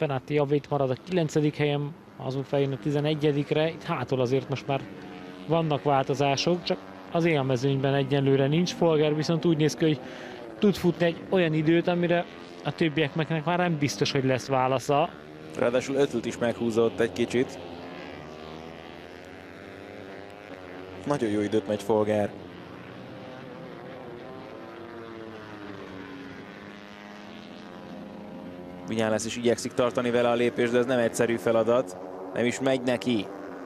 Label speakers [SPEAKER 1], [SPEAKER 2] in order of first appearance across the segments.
[SPEAKER 1] Fenati javét marad a 9. helyen, azon feljön a 11-re. Itt hátul azért most már vannak változások, csak az élmezőnyben egyenlőre nincs. Folger viszont úgy néz ki, hogy tud futni egy olyan időt, amire a többieknek már nem biztos, hogy lesz válasza.
[SPEAKER 2] Ráadásul Ötült is meghúzott egy kicsit. Nagyon jó időt megy Folger. Vinyales is igyekszik tartani vele a lépést, de ez nem egyszerű feladat. Nem is megy neki.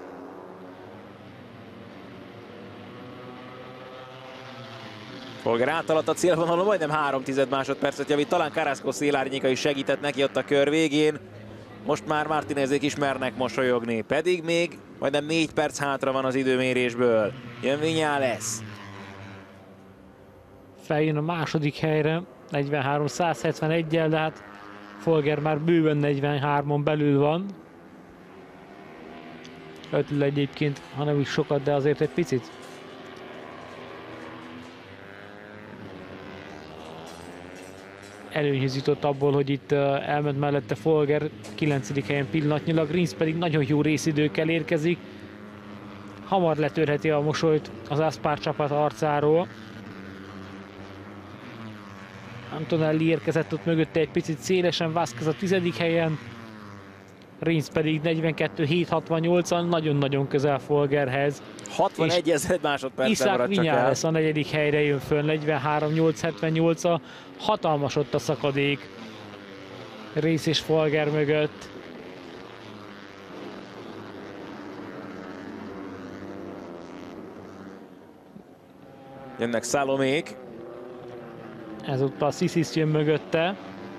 [SPEAKER 2] Folger átaladt a célvonalon, majdnem 3/10 másodpercet javít. Talán Carrasco szélárnyéka is segített neki ott a kör végén. Most már Martinezék is mernek mosolyogni. Pedig még majdnem 4 perc hátra van az időmérésből. Jön Vinyales.
[SPEAKER 1] Feljön a második helyre, 43-171-el, de hát Folger már bőven 43-on belül van. Ötl egyébként, ha nem is sokat, de azért egy picit. Előnyhöz jutott abból, hogy itt elment mellette Folger 9. helyen pillanatnyilag, Rins pedig nagyon jó részidőkkel érkezik. Hamar letörheti a mosolyt az Aspar csapat arcáról. Antonelli érkezett ott mögötte egy picit szélesen, Vázquez a 10. helyen. Rins pedig 42-7-68-an, nagyon-nagyon közel Folgerhez.
[SPEAKER 2] 61 másodperc
[SPEAKER 1] Isaac
[SPEAKER 2] maradt csak el.
[SPEAKER 1] Vinyales a 4. helyre jön föl, 43-8-78-a. Hatalmas ott a szakadék Rins és Folger mögött.
[SPEAKER 2] Jönnek Szalomék.
[SPEAKER 1] Ezúttal Sisis jön mögötte.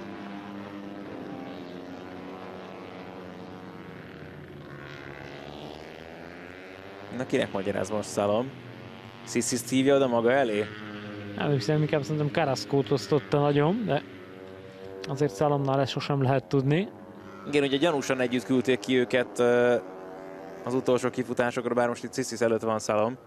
[SPEAKER 2] Na, kinek magyaráz most Szalom? Sisis hívja oda maga elé?
[SPEAKER 1] Nem hiszem, inkább szerintem Carrascót osztotta nagyon, de azért Szalomnál ezt sosem lehet tudni.
[SPEAKER 2] Igen, ugye gyanúsan együtt küldték ki őket az utolsó kifutásokra, bár most itt Sisis előtt van Szalom.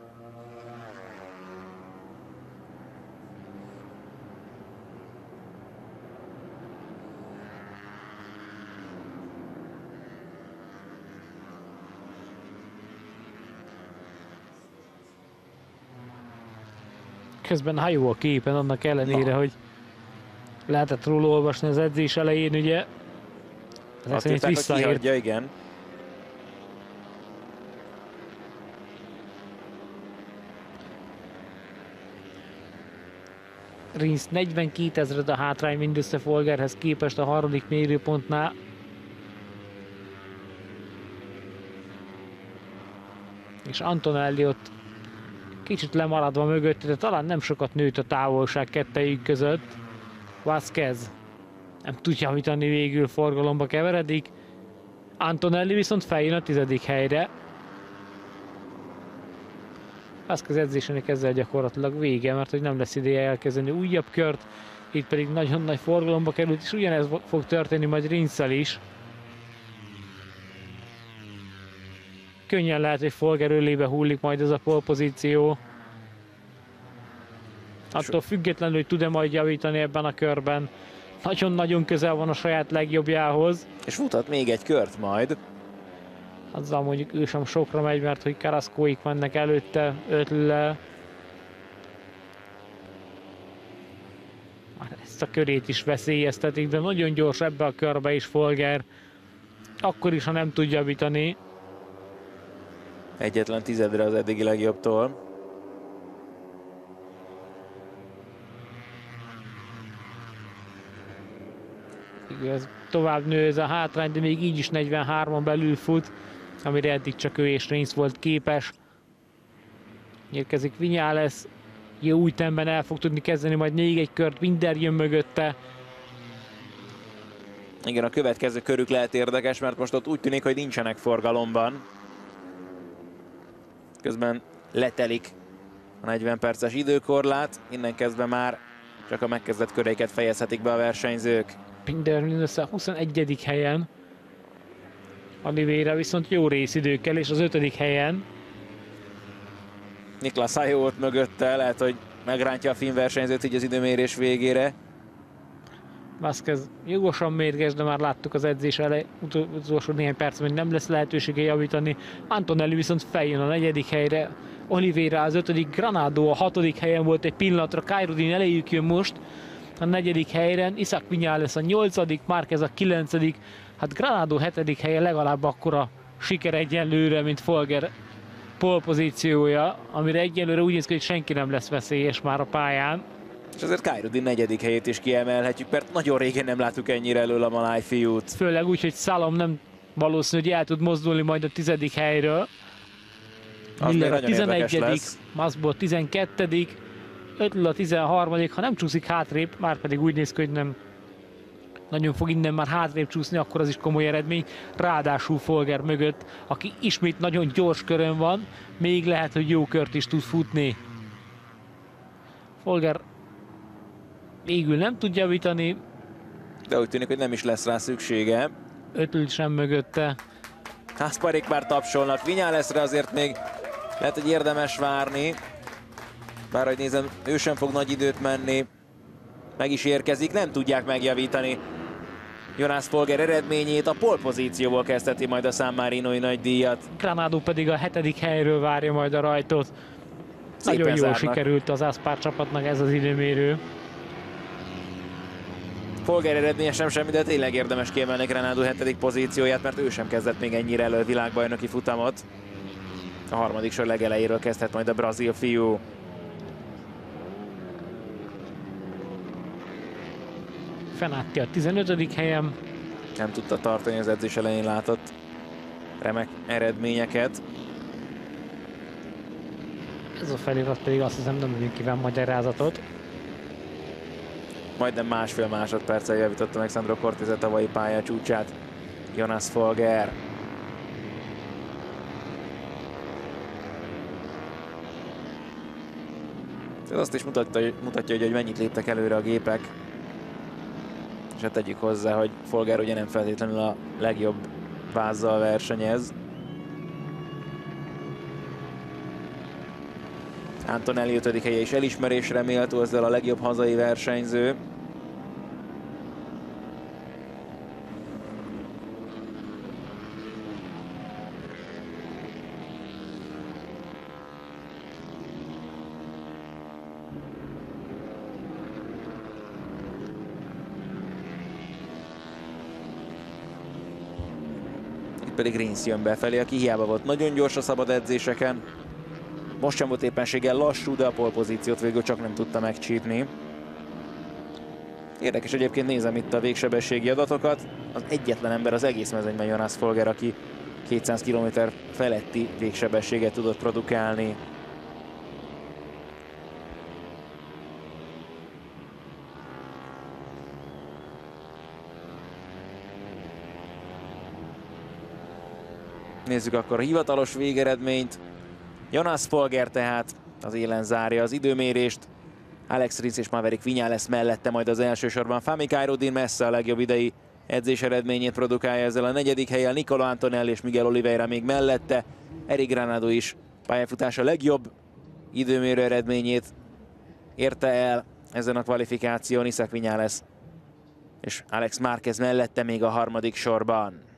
[SPEAKER 1] Közben ha jó a képen, annak ellenére, hogy lehetett róla olvasni az edzés elején, ugye ezek szerint visszaért.
[SPEAKER 2] Igen.
[SPEAKER 1] Rins 42 000 a hátrány mindössze Folgerhez képest a 3. mérőpontnál. És Antonelli ott kicsit lemaradva mögött, de talán nem sokat nőtt a távolság kettejük között. Vázquez nem tudja javítani, végül forgalomba keveredik. Antonelli viszont feljön a 10. helyre. Vázquez edzésének ezzel gyakorlatilag vége, mert hogy nem lesz ideje elkezdeni újabb kört. Itt pedig nagyon nagy forgalomba került, és ugyanez fog történni majd Rinsszel is. Könnyen lehet, hogy Folger ölébe hullik majd ez a polpozíció. Attól függetlenül, hogy tud-e majd javítani ebben a körben. Nagyon-nagyon közel van a saját legjobbjához.
[SPEAKER 2] És futat még egy kört majd.
[SPEAKER 1] Azzal mondjuk ő sem sokra megy, mert hogy Carrascoik mennek előtte Ötl-lel. Ezt a körét is veszélyeztetik, de nagyon gyors ebbe a körbe is Folger. Akkor is, ha nem tud javítani.
[SPEAKER 2] Egyetlen tizedre az eddigi legjobbtól.
[SPEAKER 1] Ez tovább nő ez a hátrány, de még így is 43-on belül fut, amire eddig csak ő és Rins volt képes. Érkezik Vinyales, jó ütemben el fog tudni kezdeni majd még egy kört, Binder jön mögötte.
[SPEAKER 2] Igen, a következő körük lehet érdekes, mert most ott úgy tűnik, hogy nincsenek forgalomban. Közben letelik a 40 perces időkorlát, innen kezdve már csak a megkezdett köreiket fejezhetik be a versenyzők.
[SPEAKER 1] Binder mindössze a 21. helyen. Oliveira viszont jó részidőkkel, és az 5. helyen.
[SPEAKER 2] Niklas Hajo ott mögötte, lehet, hogy megrántja a finn versenyzőt így az időmérés végére.
[SPEAKER 1] Vázquez jogosan mérges, de már láttuk az edzés utolsó néhány percben, hogy nem lesz lehetősége javítani. Antonelli viszont feljön a 4. helyre, Oliveira az 5., Granado a 6. helyen volt egy pillanatra, Khairuddin eléjük jön most a 4. helyre, Isaac Viñales a 8., Márquez a 9., hát Granado 7. helye legalább akkora siker egyenlőre, mint Folger pole-pozíciója, amire egyelőre úgy néz ki, hogy senki nem lesz veszélyes már a pályán.
[SPEAKER 2] És azért Khairuddin 4. helyét is kiemelhetjük, mert nagyon régen nem láttuk ennyire elől a maláj fiút.
[SPEAKER 1] Főleg úgy, hogy Salom nem valószínű, hogy el tud mozdulni majd a 10. helyről. Miller a 11., Masbo 12., Ötl a 13., ha nem csúszik hátrébb, már pedig úgy néz ki, hogy nem nagyon fog innen már hátrébb csúszni, akkor az is komoly eredmény. Ráadásul Folger mögött, aki ismét nagyon gyors körön van, még lehet, hogy jó kört is tud futni. Folger végül nem tud javítani.
[SPEAKER 2] De úgy tűnik, hogy nem is lesz rá szüksége.
[SPEAKER 1] Ötl sem mögötte.
[SPEAKER 2] Kasparik már tapsolnak, Viñalesre azért még lehet, hogy érdemes várni. Bár, hogy nézem, ő sem fog nagy időt menni. Meg is érkezik, nem tudják megjavítani Jonas Folger eredményét. A pole pozícióból kezdheti majd a San Marinoi nagydíjat.
[SPEAKER 1] Granado pedig a 7. helyről várja majd a rajtot. Nagyon jól
[SPEAKER 2] zárnak.
[SPEAKER 1] sikerült az Aspar csapatnak ez az időmérő.
[SPEAKER 2] Folger eredménye sem semmi, de tényleg érdemes kiemelni Granado 7. pozícióját, mert ő sem kezdett még ennyire elő világbajnoki futamot. A 3. sor legelejéről kezdhet majd a brazil fiú.
[SPEAKER 1] Fenati a 15. helyen.
[SPEAKER 2] Nem tudta tartani az edzés elején látott remek eredményeket.
[SPEAKER 1] Ez a felirat pedig azt hiszem nem nagyon kíván magyarázatot.
[SPEAKER 2] Majdnem 1,5 másodperccel javította Alexandro Cortés a tavalyi pályacsúcsát Jonas Folger. Ez azt is mutatja, hogy mennyit léptek előre a gépek. És hát tegyük hozzá, hogy Folger ugye nem feltétlenül a legjobb vázzal versenyez. Antonelli 5. helye is elismerésre méltó, ezzel a legjobb hazai versenyző. Itt pedig Rins jön befelé, aki hiába volt nagyon gyors a szabad edzéseken. Most sem volt éppenséggel lassú, de a pole pozíciót végül csak nem tudta megcsípni. Érdekes egyébként, nézem itt a végsebességi adatokat. Az egyetlen ember az egész mezőnyben Jonas Folger, aki 200 km feletti végsebességet tudott produkálni. Nézzük akkor a hivatalos végeredményt. Jonas Folger tehát az élen zárja az időmérést. Alex Rins és Maverick Viñales mellette majd az első sorban. Fami Khairuddin messze a legjobb idei edzés eredményét produkálja ezzel a 4. helyen. Nicolò Antonelli és Miguel Oliveira még mellette. Eric Granado is pályafutása legjobb időmérő eredményét érte el ezen a kvalifikáción. Isaac Viñales és Alex Márquez mellette még a 3. sorban.